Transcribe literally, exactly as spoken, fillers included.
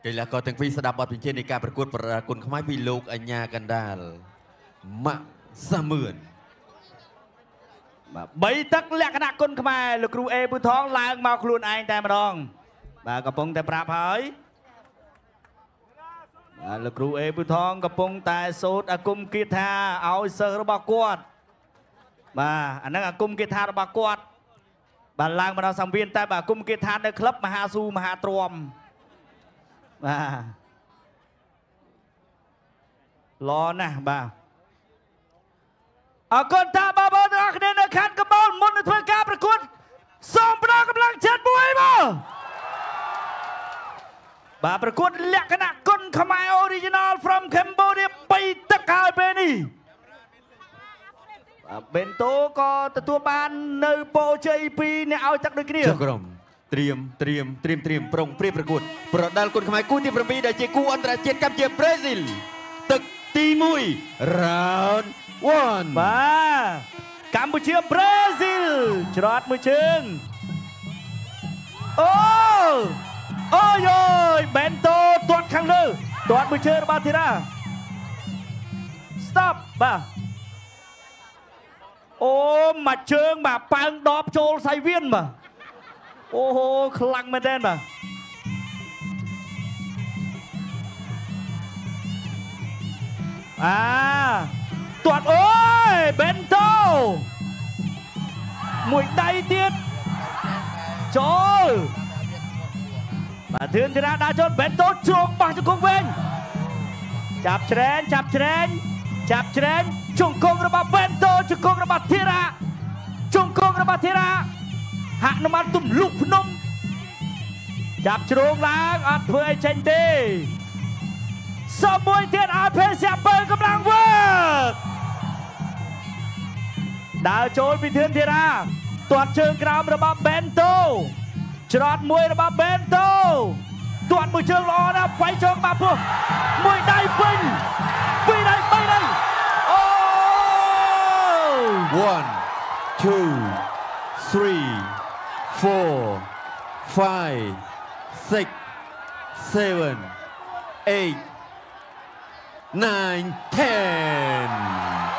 กីឡាករទាំងពីរស្ដាប់បទបញ្ជានៃការប្រកួតប្រគុណខ្មែរពីលោកអញ្ញាកណ្ដាលម៉ាក់សាមឿនបាទបីទឹកលក្ខណៈគុណខ្មែរលោកគ្រូអេពូថងឡើងមកខ្លួនឯងតែម្ដងបាទកំពុងតែប្រាប់ហើយបាទលោកគ្រូអេពូថងកំពុងតែសូត្រអាគមគាថាឲ្យសិស្សរបស់គាត់បាទអាហ្នឹងអាគមគាថារបស់គាត់បាទឡើងមកដល់សង្វៀនតែបាទអាគមគាថានៅក្លឹបមហាស៊ូមហាទ្រាំបាទល្អណាស់បាទអរគុណតាបងប្អូនទាំងអស់គ្នានៅខាងកបោលមុននឹងធ្វើការប្រកួតសូមផ្ដល់កម្លាំងចិត្តមួយមកបាទប្រកួតលក្ខណៈគុណខ្មែរ Original from Cambodia បីទឹកហើយពេលនេះបាទបេនតូក៏ទទួលបាននៅពរជ័យពីអ្នកឲ្យទឹកដូចគ្នាចុះក្រុមត្រៀមត្រៀមត្រៀមត្រៀមប្រុងព្រៀបប្រកួតប្រដាល់គុណខ្មែរគូទីប្រាំពីរដែលជាគូអន្តរជាតិកម្ពុជាប្រេស៊ីលទឹកទីមួយ round one បាទកម្ពុជាប្រេស៊ីលច្រត់មួយជើងអូអូយយបេនតូទាត់ខាងលើទាត់មួយជើងរបស់ធីរ៉ា stop បាទអូមួយជើងបាទប៉ើងដបចូលសៃវៀនបាទអូហូខ្លាំងមែនទែនបាទអាទាត់អូយបេនតូមួយដៃទៀតចូលបាទធឿនធីរ៉ាដើរចូលបេនតូជ្រងបោះជង្គង់វិញចាប់ច្រែងចាប់ច្រែងចាប់ច្រែងជង្គង់របស់បេនតូជង្គង់របស់ធីរ៉ាជង្គង់របស់ធីរ៉ាហាក់នំបានទំលុកភ្នំចាប់ជ្រងឡើងអត់ធ្វើអីចេញទេសមួយទៀតឲ្យភេសពើកម្លាំងវើដើរចូលពីធឿនធីរ៉ាទាត់ជើងក្រោមរបស់បេនតូច្រត់មួយរបស់បេនតូទាត់មួយជើងល្អណាស់វាយជើងបាក់ពោះមួយដៃពេញពីរដៃបីដៃអូ one two three four five six seven eight nine ten